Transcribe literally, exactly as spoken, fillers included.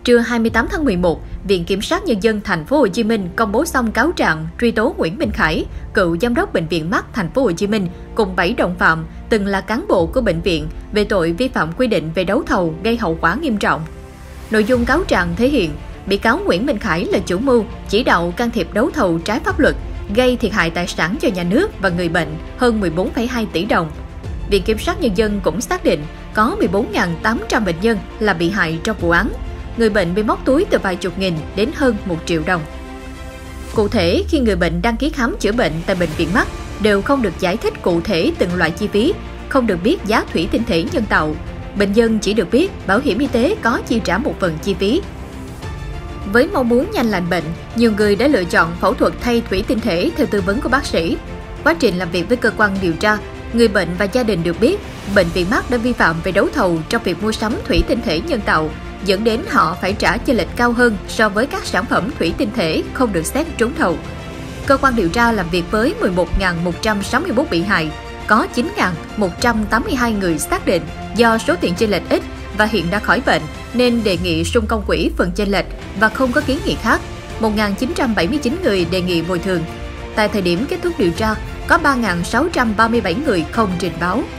Trưa hai mươi tám tháng mười một, Viện Kiểm sát Nhân dân Thành phố Hồ Chí Minh công bố xong cáo trạng truy tố Nguyễn Minh Khải, cựu giám đốc Bệnh viện Mắt Thành phố Hồ Chí Minh cùng bảy đồng phạm từng là cán bộ của bệnh viện về tội vi phạm quy định về đấu thầu gây hậu quả nghiêm trọng. Nội dung cáo trạng thể hiện bị cáo Nguyễn Minh Khải là chủ mưu, chỉ đạo can thiệp đấu thầu trái pháp luật, gây thiệt hại tài sản cho nhà nước và người bệnh hơn mười bốn phẩy hai tỷ đồng. Viện Kiểm sát Nhân dân cũng xác định có mười bốn nghìn tám trăm bệnh nhân là bị hại trong vụ án. Người bệnh bị móc túi từ vài chục nghìn đến hơn một triệu đồng. Cụ thể, khi người bệnh đăng ký khám chữa bệnh tại bệnh viện Mắt, đều không được giải thích cụ thể từng loại chi phí, không được biết giá thủy tinh thể nhân tạo. Bệnh nhân chỉ được biết bảo hiểm y tế có chi trả một phần chi phí. Với mong muốn nhanh lành bệnh, nhiều người đã lựa chọn phẫu thuật thay thủy tinh thể theo tư vấn của bác sĩ. Quá trình làm việc với cơ quan điều tra, người bệnh và gia đình được biết bệnh viện Mắt đã vi phạm về đấu thầu trong việc mua sắm thủy tinh thể nhân tạo, dẫn đến họ phải trả chênh lệch cao hơn so với các sản phẩm thủy tinh thể không được xét trúng thầu. Cơ quan điều tra làm việc với mười một nghìn một trăm sáu mươi mốt bị hại, có chín nghìn một trăm tám mươi hai người xác định do số tiền chênh lệch ít và hiện đã khỏi bệnh nên đề nghị sung công quỹ phần chênh lệch và không có kiến nghị khác. một nghìn chín trăm bảy mươi chín người đề nghị bồi thường. Tại thời điểm kết thúc điều tra, có ba nghìn sáu trăm ba mươi bảy người không trình báo.